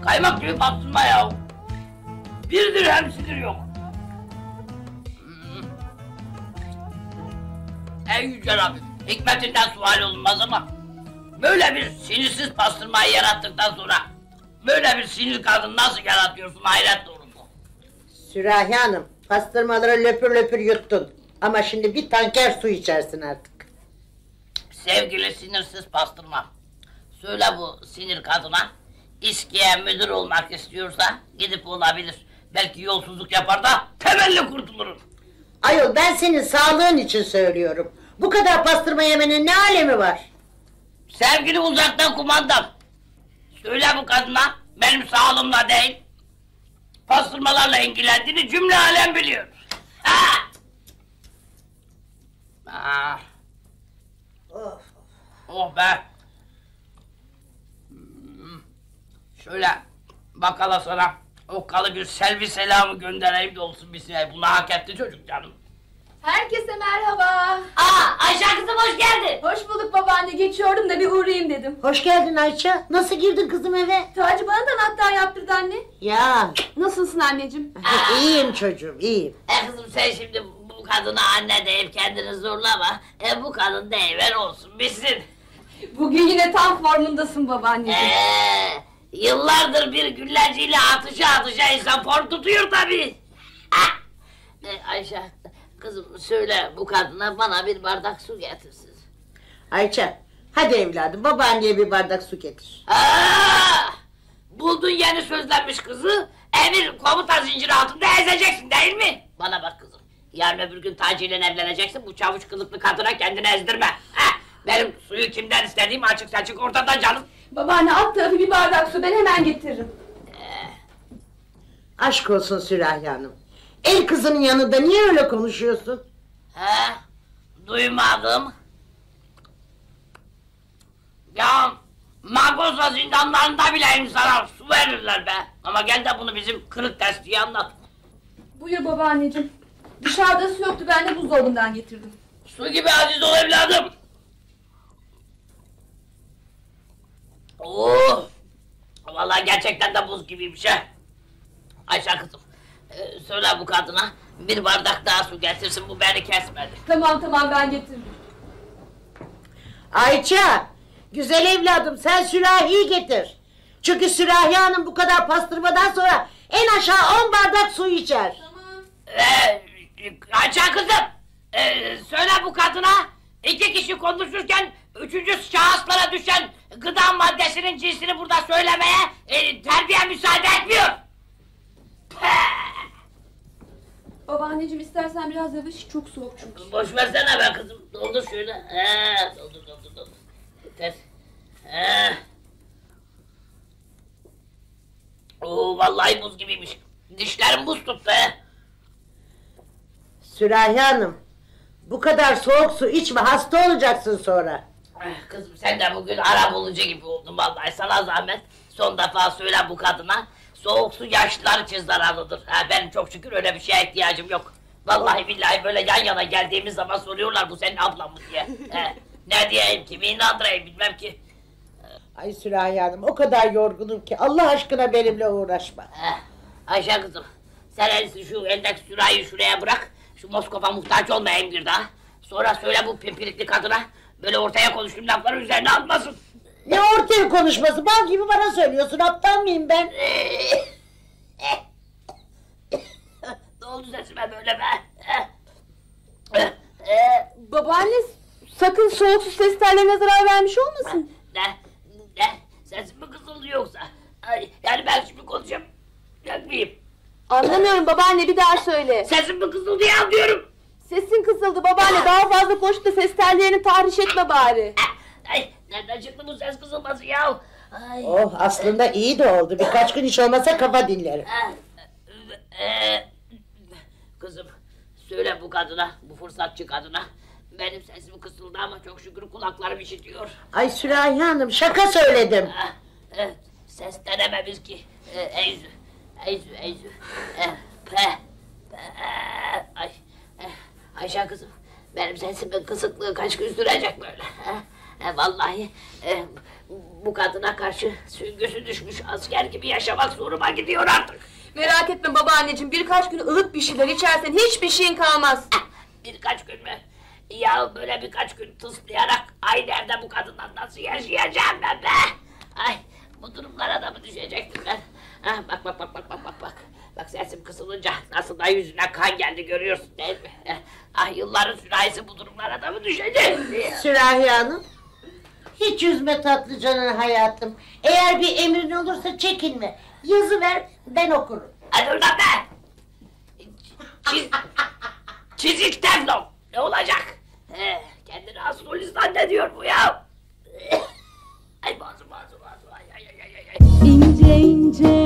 Kaymak gibi bastırma ya. Bir dirhem sinir yok. Ey yüce Rabbim, hikmetinden sual olunmaz ama böyle bir sinirsiz pastırmayı yarattıktan sonra böyle bir sinir kadın nasıl yaratıyorsun, hayret doğrusu. Sürahi Hanım, pastırmaları löpür löpür yuttun. Ama şimdi bir tanker su içersin artık. Sevgili sinirsiz pastırma, söyle bu sinir kadına, İSKİ'ye müdür olmak istiyorsa gidip olabilir. Belki yolsuzluk yapar da temelli kurtulurum. Ayol, ben senin sağlığın için söylüyorum. Bu kadar pastırma yemenin ne alemi var? Sevgili uzaktan kumandam, söyle bu kadına benim sağlığımla değil, pastırmalarla ilgilendiğini cümle alem biliyor. Of. Oh be! Şöyle bakkala sana okkalı bir selvi selamı göndereyim de olsun bir şey. Bunu hak etti çocuk canım. Herkese merhaba. Ayşe kızım hoş geldin. Hoş bulduk babaanne, geçiyordum da bir uğrayayım dedim. Hoş geldin Ayça. Nasıl girdin kızım eve? Taci bana da anahtar yaptırdı anne. Ya. Nasılsın anneciğim? İyiyim çocuğum, iyiyim. Kızım sen şimdi bu kadına anne deyip kendini zorlama. Bu kadın deyiver olsun bitsin. Bugün yine tam formundasın babaanneciğim. Yıllardır bir gülleciyle atışa insan form tutuyor tabii. Ayşe kızım söyle bu kadına bana bir bardak su getirsin. Ayça, hadi evladım, babaanneye bir bardak su getir. Buldun yeni sözlenmiş kızı, emir komuta zinciri altında ezeceksin değil mi? Bana bak kızım, yarın öbür gün Taci ile evleneceksin, bu çavuş kılıklı kadına kendini ezdirme. Benim suyu kimden istediğim açık saçık ortada canım. Babaanne alt tarafı bir bardak su, ben hemen getiririm. Aşk olsun Sürahi Hanım. El kızının yanında niye öyle konuşuyorsun? Duymadım. Ya Magosa zindanlarında bile insana su verirler be. Ama gel de bunu bizim kırık testiye anlat. Buyur babaanneciğim. Dışarıda su yoktu, ben de buzdolabından getirdim. Su gibi aziz ol evladım. Oh! Vallahi gerçekten de buz gibiymiş ha. Ayşe kızım, söyle bu kadına bir bardak daha su getirsin, bu beni kesmedi. Tamam ben getiririm. Ayça, güzel evladım, sen sürahiyi getir. Çünkü Sürahi Hanım bu kadar pastırmadan sonra en aşağı 10 bardak su içer. Tamam. Ayşe kızım, söyle bu kadına 2 kişi konuşurken 3. şahıslara düşen gıda maddesinin cinsini burada söylemeye terbiye müsaade etmiyor. Babaanneciğim istersen biraz yavaş, çok soğuk çünkü. Boş versene be kızım, doldur şöyle. Doldur. Yeter. Oo, vallahi buz gibiymiş. Dişlerim buz tuttu he. Sürahi Hanım, bu kadar soğuk su içme, hasta olacaksın sonra. Kızım sen de bugün ara bulucu gibi oldun vallahi, sana zahmet. Son defa söyle bu kadına, soğuk su yaşlılar için zararlıdır. Benim çok şükür öyle bir şeye ihtiyacım yok. Vallahi billahi böyle yan yana geldiğimiz zaman soruyorlar bu senin ablan mı diye. Ne diyeyim, kimi inandırayım bilmem ki. Ay Sürahi Hanım, o kadar yorgunum ki Allah aşkına benimle uğraşma. Ayşe kızım, sen en iyisi şu eldeki sürahiyi şuraya bırak. Şu Moskova muhtaç olmayayım bir daha. Sonra söyle bu pimpirikli kadına böyle ortaya konuştuğum lafları üzerine almasın. Ne ortaya konuşması, bal gibi bana söylüyorsun, aptal mıyım ben? Ne oldu sesime böyle be? Babaanne sakın soğuk su ses tellerine zarar vermiş olmasın. Ne? Sesim mi kısıldı yoksa? Yani ben şimdi konuşacağım. Yakmayayım. Anlamıyorum babaanne, bir daha söyle. Sesim mi kısıldı ya diyorum. Sesin kısıldı babaanne, daha fazla koş da ses tellerini tahriş etme bari. Nereden çıktı bu ses kısılması ya? Oh, aslında iyi de oldu, birkaç gün hiç olmasa kafa dinlerim. Kızım, söyle bu kadına, bu fırsatçı kadına. Benim sesim kısıldı ama çok şükür kulaklarım işitiyor. Ay Sürahi Hanım, şaka söyledim. Ses denememiz ki. Eyzü. Ayşe kızım, benim sesimin kısıklığı kaç gün sürecek böyle? Vallahi bu kadına karşı süngüsü düşmüş asker gibi yaşamak zoruma gidiyor artık. Merak etme babaanneciğim, birkaç gün ılık bir şeyler içersen hiçbir şeyin kalmaz. Birkaç gün mü? Ya böyle birkaç gün tıslayarak aynı evde bu kadından nasıl yaşayacağım ben be? Ay bu durumlara da mı düşecektim ben? Bak. Bak sesim kısılınca nasıl da yüzüne kan geldi görüyorsun değil mi? Ah yılların sürahisi bu durumlara da mı düşecek? Sürahi Hanım. Hiç üzme tatlı canın hayatım. Eğer bir emrin olursa çekinme. Yazı ver, ben okurum. Hadi oradan be! Çizik teflon! Ne olacak? Kendini astrolist zannediyor bu ya! Ay boğazım. Ay. İnce ince